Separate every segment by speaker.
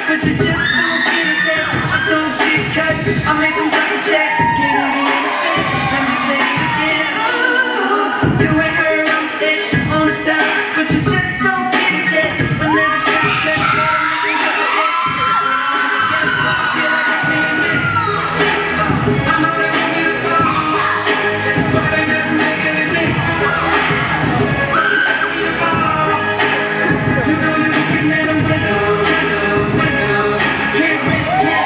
Speaker 1: but you just don't get it back. I don't get cut, I make them drop the check. Can't even understand, let me say it again. Oh, you ain't heard I'm that shit on the top, but you just don't get it yet. I never try to shut it down, nigga, got the check. Feel like I can't miss. I'm a real beautiful, but I never make it in this. So just let me fall. You know you're looking at a window. Can't risk it.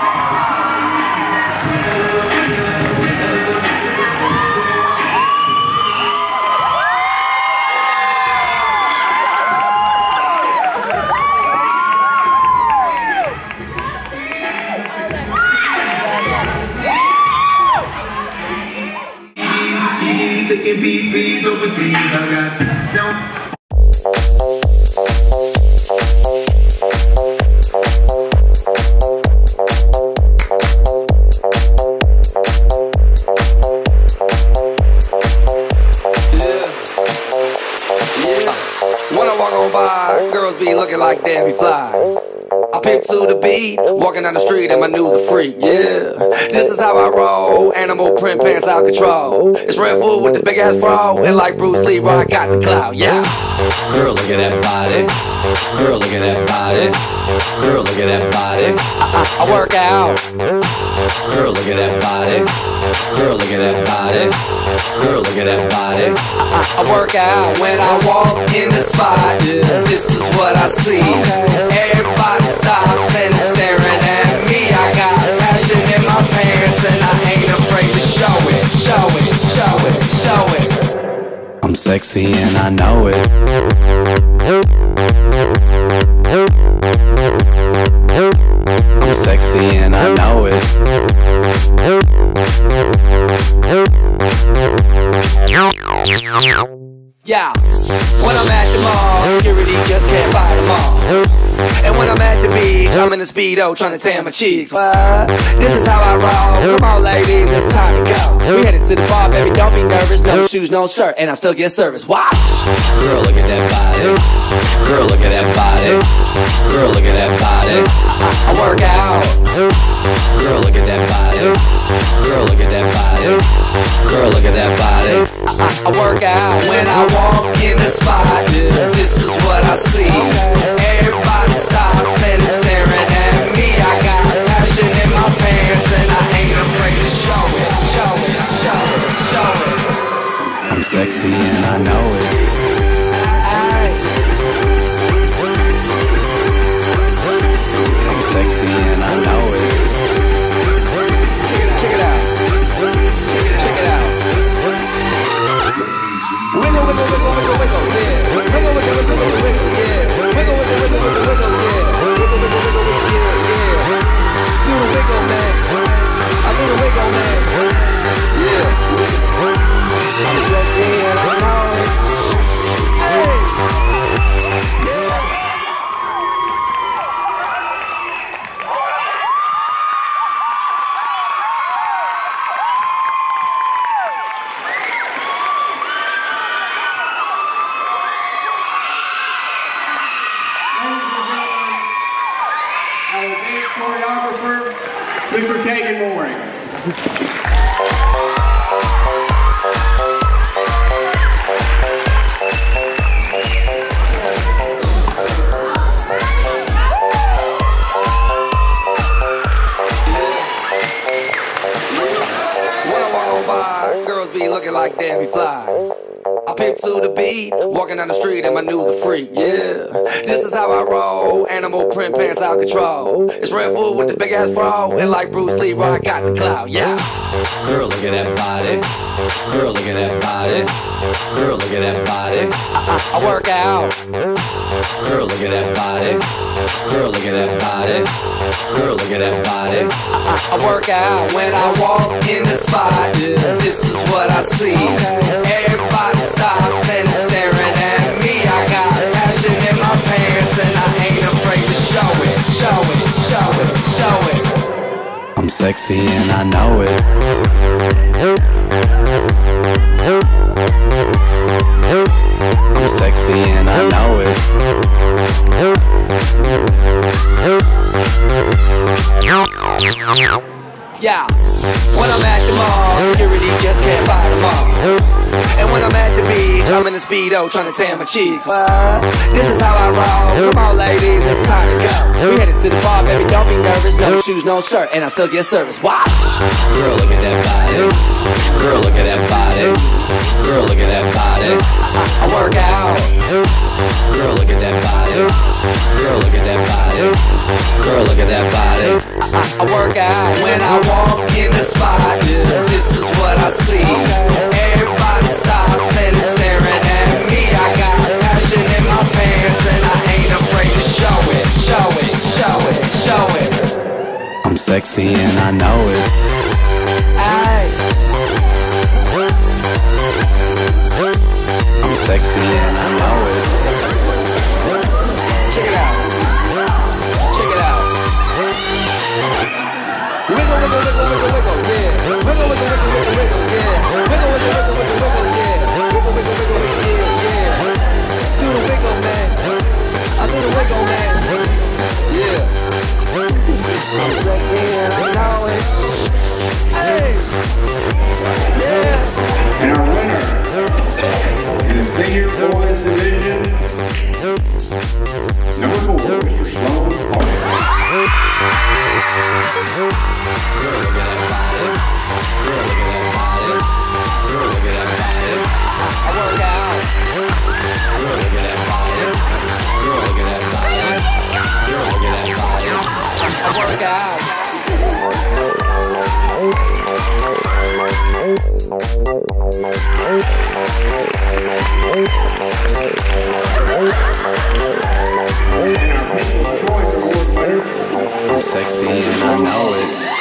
Speaker 1: Thinking B3s overseas, I got no.
Speaker 2: When I walk on by, girls be looking like Debbie Fly. I pimp to the beat, walking down the street and my new the freak, yeah. This is how I roll, animal print pants out control. It's Red Bull with the big ass bro, and like Bruce Lee, I got the clout, yeah. Girl, look at that body. Girl, look at that body. Girl, look at that body. I work out. Girl, look at that body. Girl, look at that body. Girl, look at that body. I work out when I walk in the spot. This is what I see. Everybody stops and is staring at me. I got passion in my pants and I ain't afraid to show it. Show it, show it, show it. I'm sexy and I know it. I'm sexy and I know it. Yeah, when I'm at the mall, security just can't fight them all. And when I'm at the beach, I'm in a Speedo trying to tan my cheeks. What? This is how I roll. Come on ladies, it's time to go. We headed to the bar, baby, don't be nervous. No shoes, no shirt, and I still get service. Watch! Girl, look at that body. Girl, look at that body. Girl, look at that body. I work out. Girl, look at that body. Girl, look at that body. Girl, look at that body. I work out when I walk in the spot. This is what I see. Everybody stops and is staring at me. I got passion in my pants and I ain't afraid to show it. Show it, show it, show it. I'm sexy and I know it. I'm sexy and I know it. Check it out. Check it out. Wiggle, wiggle, wiggle, wiggle, wiggle, yeah. Wiggle, wiggle, wiggle, wiggle, wiggle, yeah. Wiggle, wiggle, wiggle, wiggle, wiggle, yeah. Wiggle, wiggle, wiggle, wiggle, yeah, yeah. Do the wiggle, man. I do the wiggle, man. Yeah. I'm sexy and I know it. Hey. Yeah.
Speaker 3: Choreographer, Mr. Kagan Mooring.
Speaker 2: When I walk on by, girls be looking like Debbie Fly. I pimp to the beat, walking down the street and my new the freak, yeah. This is how I roll, animal print pants out control. It's Red Bull with the big ass bro, and like Bruce Lee, I got the clout, yeah. Girl, look at that body. Girl, look at that body. Girl, look at that body. I work out. Girl, look at that body. Girl, look at that body. Girl, look at that body. I work out when I walk in the spot. This is what I see. Everybody stops and is staring at me. I got passion in my pants and I ain't afraid to show it. Show it, show it, show it. I'm sexy and I know it. I'm sexy and I know it. at the beach, I'm in the Speedo trying to tan my cheeks. This is how I roll. Come on, ladies, it's time to go. We headed to the bar, baby, don't be nervous. No shoes, no shirt, and I still get service. Watch. Girl, look at that body. Girl, look at that body. Girl, look at that body. I work out. Girl, look at that body. Girl, look at that body. Girl, look at that body. I work out. When I walk in the spot, this is what I see. Everybody stops and is staring at me. I got passion in my pants and I ain't afraid to show it. Show it, show it, show it. I'm sexy and I know it. Aye. I'm sexy and I know it. Check it out. Check it out. Wiggle, wiggle, wiggle, wiggle, wiggle, yeah. Wiggle, wiggle, wiggle, wiggle, wiggle, yeah. Wiggle, wiggle, wiggle, wiggle, wiggle, yeah. Wiggle, wiggle, wiggle, wiggle, yeah, yeah. Do the wiggle, man. I do the wiggle, man. Yeah. I'm sexy and I know it. Hey. Yeah.
Speaker 3: And our winner in the senior boys division, number 4, Mr. Sloan Parker.
Speaker 2: Girl, look at that body. Girl, look at that body. Girl, look at that body. I work out. Girl, look at that body. Girl, look at that body. Girl, look at that body. I work out. I'm sexy and I know it.